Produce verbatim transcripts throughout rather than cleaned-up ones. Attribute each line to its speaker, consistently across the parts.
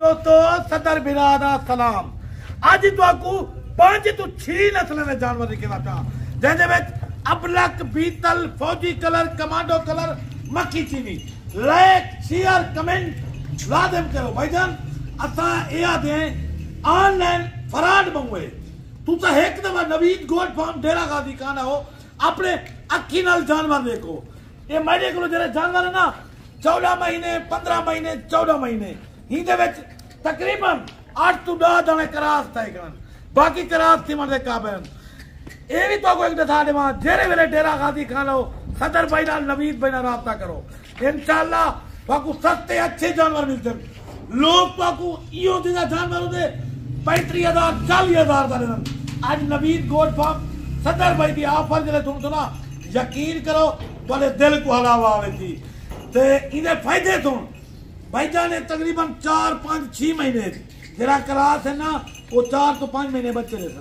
Speaker 1: दोस्तों सदर बिरादा सलाम। अज तुहाकू पांच तो छह नस्लों के जानवर दिखेगा पिया जिहदे विच अबलक बीतल फौजी कलर कमांडो कलर मक्खी चीनी लाइक शेयर कमेंट लाजम करो भाईजान। असा ये आदे ऑनलाइन फराड मंगवे तू तो एक दफा नवीद गोट फार्म डेरा गाजी खाना हो अपने अखी नाल जानवर देखो। ये मेरे को जरा जानवर है ना चौदह महीने पंद्रह महीने चौदह महीने ही तकरीबन आठ तो दस दाने करास तय कर बाकी करास थी मरदे काबिल ये भी तो एक दफा देवा जेरे वेले डेरा गाजी खा लो सदर भाई नाल नवीद भाई नाल राब्ता करो इंशाअल्लाह बाकू सस्ते अच्छे जानवर मिलते लोग बाकू इो दिना जानवर दे पैंतीस हजार चालीस हजार का देन आज नवीद गोट फार्म सदर भाई की ऑफर जले तुम सुना यकीन करो तुम्हारे दिल को हलावा आवेगी ते इने फायदे सुन भाईजान ने तकरीबन चार पांच छह महीने जरा करास है ना वो चार तो पांच महीने बच्चे रहे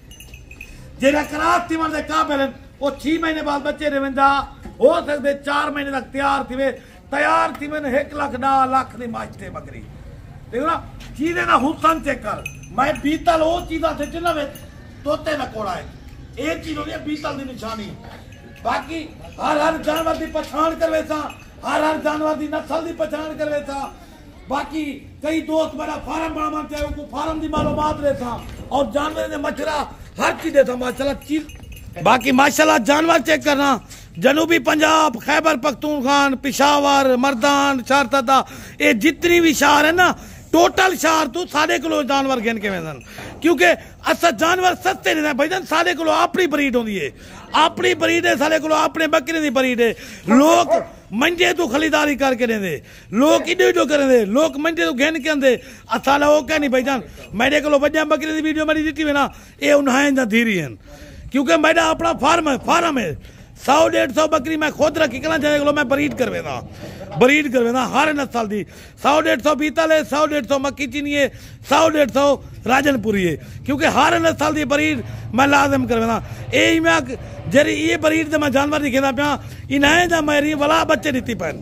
Speaker 1: सन जरा करास थी मरदे काबिल वो छह महीने बाद बच्चे रवेंदा हो सकते चार महीने तक तैयार थी वे तैयार थी मैंने एक लाख डा लाख दी माचते बकरी देखो ना चीजें ना हुसन चेक कर मैं बीतल वो चीजा से जिन्ना में तोते न कोड़ा है एक चीज होती है बीतल की निशानी बाकी हर हर जानवर की पछाण करवे सा हर हर जानवर की नस्ल की पहचान करे था। बाकी कई दोस्त मेरा फार्म बनाना चाहे उनको फार्म की मालूमात रहता और जानवर ने मछरा हर चीज देता माशाल्लाह चीज बाकी माशाल्लाह जानवर चेक करना जनूबी पंजाब खैबर पख्तूनख्वा पिशावर मर्दान शारतदा ये जितनी भी शहर है ना टोटल शहर तो साढ़े किलो जानवर गिन के वेंदन क्योंकि असा जानवर सस्ते नहीं भाईजान साढ़े किलो अपनी ब्रीड होती है अपनी ब्रीड है साढ़े किलो अपने बकरे की ब्रीड है लोग मंजे तो खरीदारी करके देंदे लोग इडो इडो करेंदे लोग मंजे तो गिन के आंदे असाला वो क्या नहीं भाईजान मेरे को वड्या बकरे की वीडियो मेरी दी ना ये उन्हें जा धीरी हैं क्योंकि मेरा अपना फार्म है फार्म है सौ डेढ़ सौ बकरी मैं खुद रखी कला चाहे को मैं ब्रीड करवेदा ब्रीड करवेदा हर नस्ल की सौ डेढ़ सौ बीतल है सौ डेढ़ सौ मक्की चीनी है सौ डेढ़ सौ राजनपुरी है क्योंकि हर नस्ल की ब्रीड मैं लाजम करवेदा यही मैं जरी ये ब्रीड से मैं जानवर दिखेदा पिया इन्हें जा मेरी वला बच्चे दी पैन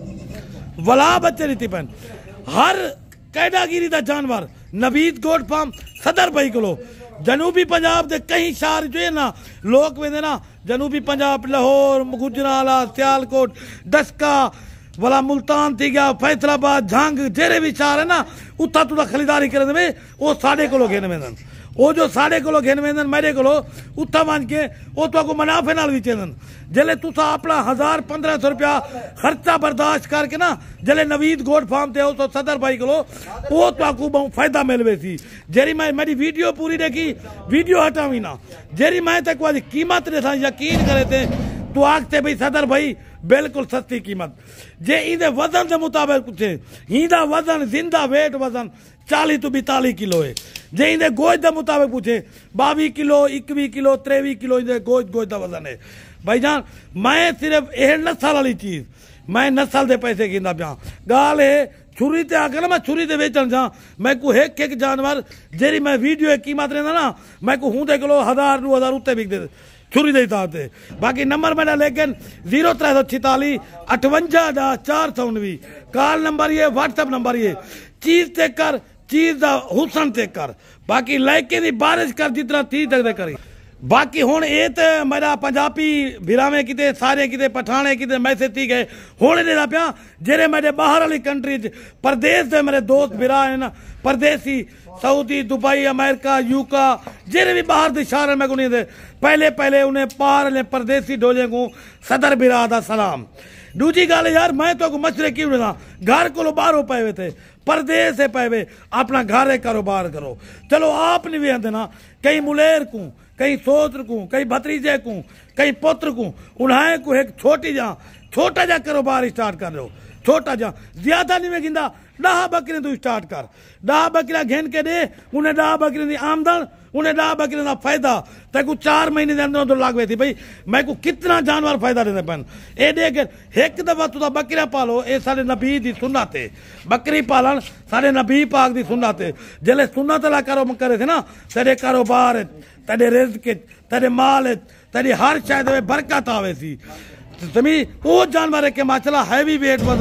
Speaker 1: वला बच्चे दी पैन हर कैटागिरी का जानवर नवीद गोट फार्म सदर भाई को जनूबी पंजाब के कई शहर जो है ना लोग वेंदे ना जनूबी पंजाब लाहौर गुजराला सियालकोट डस्का वाला मुल्तान थी गया फैसलाबाद झांग जेरे भी शहर है ना उतना तुदा खरीदारी करे वो साढ़े को घेन वेंदन वो जो साढ़े को घेन वेंदन मेरे को उतना वन के वो तो मुनाफे नाल विचेंदन जले तुसा अपना हजार पंद्रह सौ रुपया खर्चा बर्दाश्त करके ना जले नवीद गोट फार्म थे उस सदर भाई को वो तो बहुत फायदा मिलवे थी जेरी मैं मेरी वीडियो पूरी देखी वीडियो हटावी ना जेरी मैं तक वाली कीमत ने था यकीन करे थे तो आखते भाई सदर भाई बिल्कुल सस्ती कीमत जे इधे वजन के मुताबिक पूछे हिंदा वजन जिंदा वेट वजन चालीस तो बीतालीस किलो है जे इधे गोश्त के मुताबिक पूछे बावी किलो इक्वी किलो त्रेवी किलो इधे गोश्त गोश्त का वजन है भाईजान मैं सिर्फ यह नस्ल वाली चीज मैं नस्ल के पैसे गिनता पिया गाल है छुरी ते आकर ना मैं छुरी ते बेचन जा मैं को एक एक जानवर जेरी मैं वीडियो कीमत रहना ना मैं को हूं किलो हजार दो हजार उत्ते बिक दे छुरी दे ताते बाकी नंबर मेरा लेकिन जीरो त्रै सौ छिताली अठवंजा डा चार सौ उन्वी कॉल नंबर ये व्हाट्सएप नंबर ये चीज चेक कर चीज का हुसन चेक कर बाकी लाइके की बारिश कर जितना थी तक करी बाकी हुण ये तो मेरा पंजाबी भिरावे किते सारे किते पठाने किते मैसेज थी गए हुण देना पिया जेरे मेरे बाहर वाली कंट्री प्रदेश से मेरे दोस्त भिरा है ना परदेसी सऊदी दुबई अमेरिका यूका जेरे भी बाहर के शहर में को नहीं दे पहले पहले उन्हें पार ले परदेसी डोले को सदर भिरा दा सलाम दूजी गल यार मैं तो मशरे क्यों देना घर को बाहरों पे हुए थे परदेश से पे हुए अपना घर कारोबार करो चलो आप नहीं भी आते ना कहीं मुलेर को कहीं सोत्र को कहीं भतीजे को कहीं पुत्र को उन्हें को एक छोटी जा छोटा जा कारोबार स्टार्ट कर लो छोटा जा ज्यादा नहीं में गिंदा डाह बकरी तू स्टार्ट कर डाह बकरियां घेन के दे उन्हें डाह बकरी की आमदन उन्हें डाह बकरी का फायदा तेको चार महीने के अंदर तो लाग थी भाई मैं को कितना जानवर फायदा देते पैन ए देख एक दफा तुदा बकरियां पालो ये सारे नबी की सुन्नत है बकरी पालन सारे नबी पाक की सुन्नत है जले सुन्नत ला करो करे थे ना तेरे कारोबार तेरे रिज़्क़ तेरे माल तेरी हर शायद बरकत आवे सी तमी वो जानवर है कि माशाल्लाह हैवी वेट वजन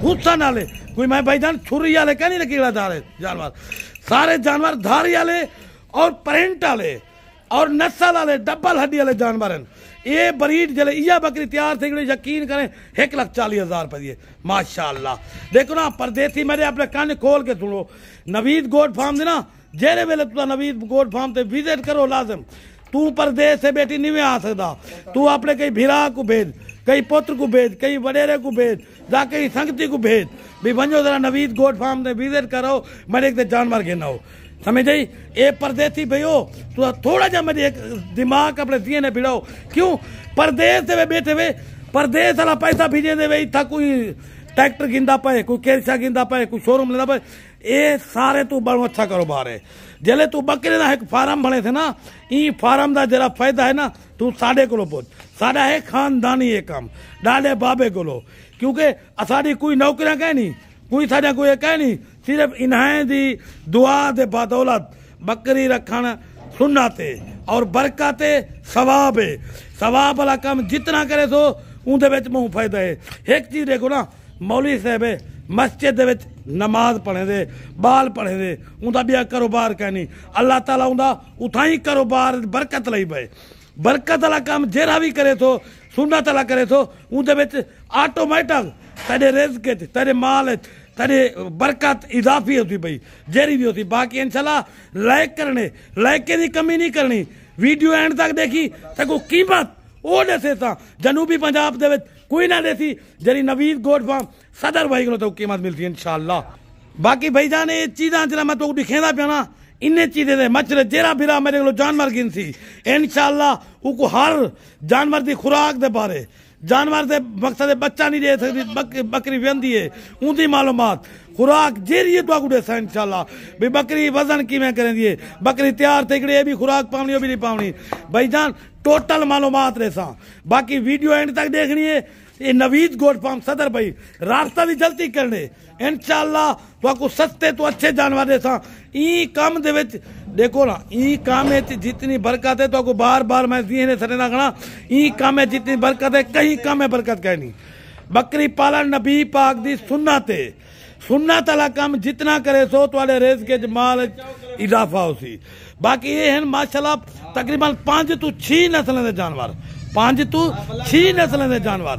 Speaker 1: हुस्सा नाले कोई मैं भाईजान छुरी वाले कह नहीं लकीड़ा धारे जानवर, सारे जानवर धारी वाले और प्रिंट वाले और नस्ल वाले डबल हड्डी वाले जानवर हैं। ये ब्रीड जले यह बकरी तैयार थी, यकीन करें एक लाख चालीस हजार रुपये माशाअल्लाह। देखो ना परदेसी मेरे अपने कान खोल के सुनो, नवीद गोट फार्म दे ना जेरे वेले तुम नवीद गोट फार्म से विजिट करो लाजम। तू परदेस से बेटी नहीं आ सकता, तू अपने कई भिरा को भेज, कई पुत्र को भेज, कई वडेरे को भेज, जा कई संगति को भेज भी वञो जरा नवीद गोट फार्म से विजिट करो, मेरे एक जानवर गिना हो समझ आई। ए परदेसी भयो तू थोड़ा जा मेरे एक दिमाग अपने दिए ने भिड़ाओ, क्यों परदेस से वे बैठे वे परदेस वाला पैसा भेजे दे वे इतना कोई ट्रैक्टर गिंदा पे, कोई केरसा गिंदा पे, कोई शोरूम लेना पे, ये सारे तू बड़ो अच्छा कारोबार है। जले तू बकरे का एक फार्म बने थे ना, ई फार्म का जरा फायदा है ना, तू साढ़े को पहुंच, साढ़ा है खानदानी ये काम डाले बाबे को, क्योंकि असाड़ी कोई नौकरियां कह नहीं, कोई साढ़ा कोई कह नहीं, सिर्फ इन्हें दी दुआ दे बदौलत बकरी रखन सुन्नते और बरकते सवाब है। सवाब वाला काम जितना करे सो उनके विच मुँह फायदा है। एक चीज देखो ना, मौली साहब मस्जिद दे विच नमाज पढ़े दे, बाल पढ़े दे, उनका भी कारोबार कहनी अल्लाह ताला उनका उठा ही कारोबार बरकत लई पे। बरकत वाला काम जेरा भी करे तो सुन्नत वाला करे तो उनके विच ऑटोमेटिक तेरे रिज़्क़ तेरे माल तेरे बरकत इजाफी होती पई, जेरी भी होती। बाकी इंशाल्लाह लाइक करने लाइक की कमी नहीं करनी, वीडियो एंड तक देखी तको कीमत वो दसे ता जनूबी पंजाब दे विच कोई ना देसी जरी नवीद गोट फार्म सदर भाई को तो कीमत मिलती है इंशाल्लाह। बाकी भाईजान ये चीज़ा जरा मैं तो दिखेंदा पिया ना, इन्हें चीजें दे मच्छर जेरा फिरा मेरे को जानवर गिन सी इंशाल्लाह उको हर जानवर की खुराक दे बारे जानवर दे मकसद बच्चा नहीं दे सकती, बक, बकरी वेंदी है उनकी मालूमात खुराक जेरी तो देसा इंशाल्लाह भी बकरी वजन किमें करेंदी है, बकरी तैयार थे ये भी खुराक पावनी भी नहीं पावनी भाईजान टोटल मालूमात रेसा। बाकी वीडियो एंड तक देखनी है। ये नवीद गोट फार्म सदर भाई रास्ता भी जल्दी करने इंशाल्लाह तो सस्ते तो अच्छे जानवर देसा। ई काम दे विच देखो ना, ई काम में जितनी बरकत है तो बार बार मैं दिए सड़े ना खड़ा, ई काम में जितनी बरकत है कहीं काम में बरकत कहनी। बकरी पालन नबी पाक दी सुन्नत है, सुन्नत वाला काम जितना करे सो तो रेज के माल इजाफा हो सी। बाकी ये है माशाल्लाह तकरीबन पांच तो छह नस्लों के जानवर, पांच तो छह नस्लों के जानवर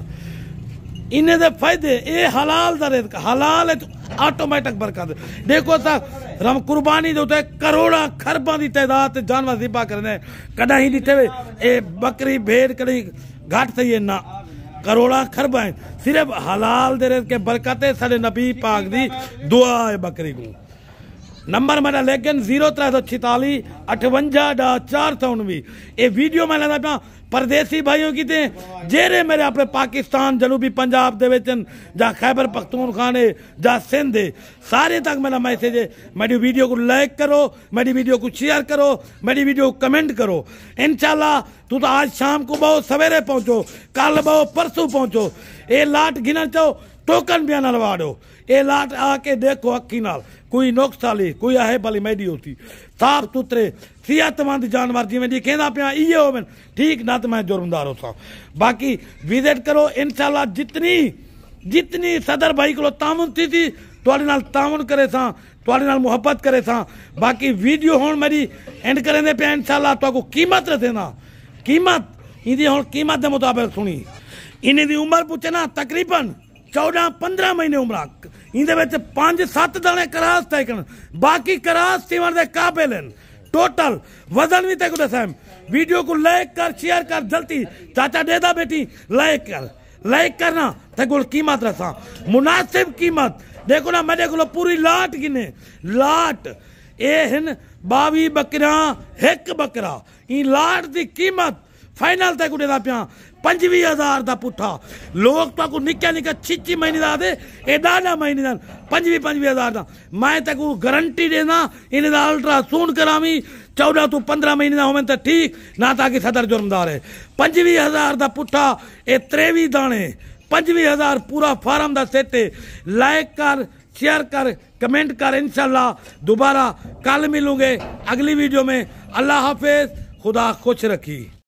Speaker 1: इन्हें दे फायदे ये हलाल दा रेज़्क़ हलाल है ऑटोमेटिक बरकत। देखो सा रम कुर्बानी जो करोड़ा खरबा की तादाद जानवर ज़िबा करने कदा ही दिते वे ए बकरी भेड़ कड़ी घाट सही है ना, करोड़ा खरबा है सिर्फ हलाल दे रेज़्क़ के बरकत है। साडे नबी पाक दी दुआ है बकरी को। नंबर मेरा लेकिन जीरो त्रै सौ छिताली अठवंजा डा चार सौ उन्वी। ये वीडियो मैं लेना पाया परदेसी भाइयों की थे जेरे मेरे अपने पाकिस्तान जनूबी पंजाब दे विचन जा खैबर पख्तूनख्वा ने जा सिंध सारे तक मेरा मैसेज है। मेरी वीडियो को लाइक करो, मेरी वीडियो को शेयर करो, मेरी वीडियो को कमेंट करो। इंशाल्लाह तू तो आज शाम को बहुत सवेरे पहुंचो, कल बहुत परसों पहुंचो। ये लाट गिना चाहो टोकन बयान लवाड़ो, ये लाट आके देखो अखी नाल कोई नुक्स वाली कोई आहे भली मैडी होती साफ सुथरे सेहतमंद जानवर जिमें दिखेंदा पिया इये हो ठीक ना तो मैं जुर्मदार होता। बाकी विजिट करो इंशाल्लाह जितनी जितनी सदर भाई को तामुन थी थी तुहाडे नाल तामुन करे सा, तुहाडे नाल मुहब्बत करे सा। बाकी वीडियो हुण मेरी एंड करेंदे पे इंशाल्लाह तुहाको कीमत रखे ना, कीमत इहदी हुण कीमत दे मुताबिक सुनी। इन्हीं दी उम्र पूछे ना तकरीबन चौदह पंद्रह महीने उम्र, इंदे पांच सत्त दाने करास तैकन, बाकी करास सीवन दे काबिल हैं। टोटल वजन भी तक दसा। वीडियो को लाइक कर शेयर कर जल्दी चाचा देदा बेटी लाइक कर, लाइक करना तक कीमत रसा मुनासिब कीमत। देखो ना मेरे को पूरी लाट गिने लाट ए हिन बावी बकरा एक बकरा ई लाट की कीमत फाइनल तक देना पिया पंजवी हजार का पुठा। लोग तो निक्का निक्का छिची महीने का आते ए डाढ़ा महीने का पंजवी पंजवी हजार का मैं तक गारंटी देना इन्हें अल्ट्रासाउंड करावी चौदह तो पंद्रह महीने का होवे तो ठीक ना ताकि सदर जुर्मदार है। पंजवी हजार का पुठा ए त्रेवी दाने पंजवी हजार पूरा फार्म का सेट है। लाइक कर शेयर कर कमेंट कर इंशाल्लाह दोबारा कल मिलूंगे अगली वीडियो में। अल्लाह हाफिज, खुदा खुश रखी।